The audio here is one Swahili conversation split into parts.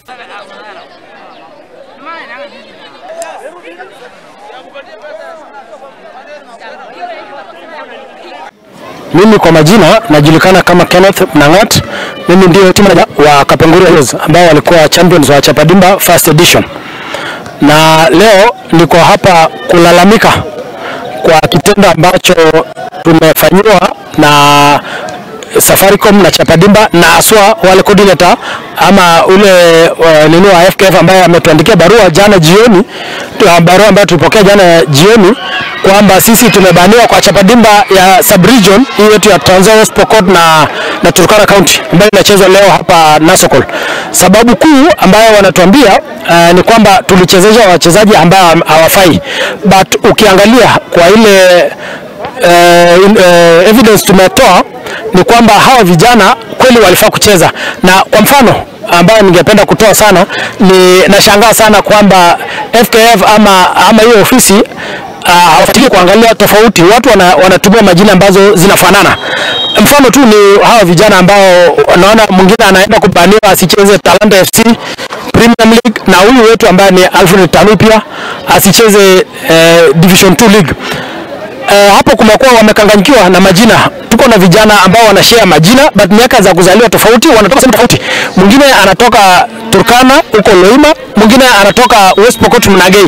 Mimi kwa majina najulikana kama Kenneth Mnangat. Mimi ndio timu wa Kapenguria Heroes ambao walikuwa champions wa Chapadimba first edition. Na leo niko hapa kulalamika kwa kitendo ambacho tumefanywa na Safaricom na Chapadimba na aswa wale coordinator ama ule nini wa FKF ambaye ametuandikia barua jana jioni, barua ambayo tulipokea jana jioni kwamba sisi tumebaniwa kwa Chapadimba ya sub-region hii yetu ya Trans Nzoia, West Pokot na Turkana County ambayo inachezwa leo hapa Nasokol. Sababu kuu ambayo wanatuambia ni kwamba tulichezesha wachezaji ambao hawafai, but ukiangalia kwa ile evidence tumetoa ni kwamba hawa vijana kweli walifaa kucheza. Na kwa mfano ambayo ningependa kutoa sana ni nashangaa sana kwamba FKF ama hiyo ofisi hawafuatilii kuangalia tofauti. Watu wanatumia majina ambazo zinafanana. Mfano tu ni hawa vijana ambao naona mwingine anaenda kubaniwa asicheze Talanta FC Premier League, na huyu wetu ambaye ni Alfred Tanu pia asicheze Division 2 League. Hapo kumekuwa wamekanganyikiwa na majina. Tuko na vijana ambao wanashare majina but miaka za kuzaliwa tofauti, wanatoka sehemu tofauti. Mwingine anatoka Turkana huko Loima, mwingine anatoka West Pokot Mnagei.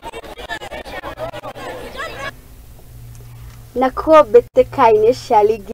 Nako betekaine shaligi